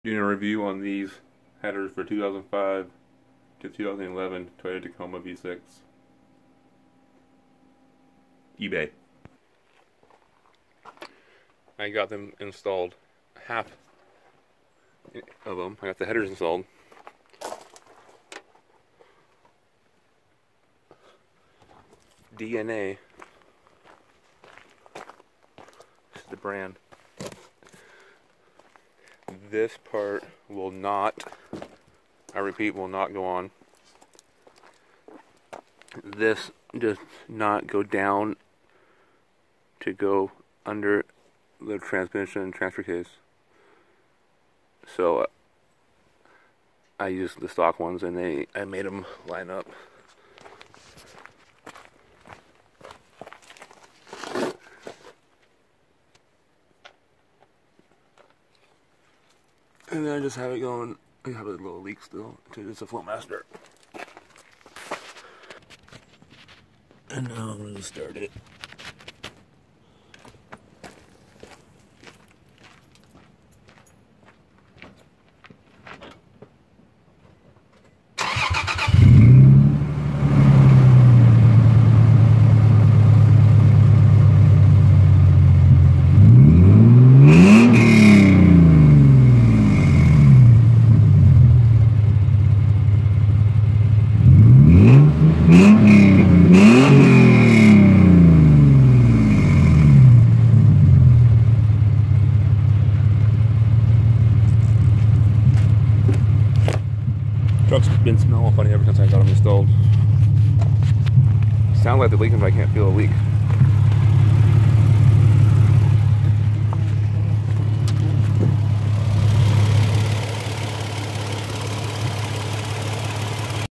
Doing a review on these headers for 2005 to 2011 Toyota Tacoma V6. eBay. I got them installed. Half of them. I got the headers installed. DNA. This is the brand. This part will not, I repeat, will not go on. This does not go down to go under the transmission and transfer case. So I used the stock ones and I made them line up. And then I just have it going. I have a little leak still. It's a Flowmaster. And now I'm going to start it. Truck's been smelling funny ever since I got them installed. Sounds like they're leaking, but I can't feel a leak.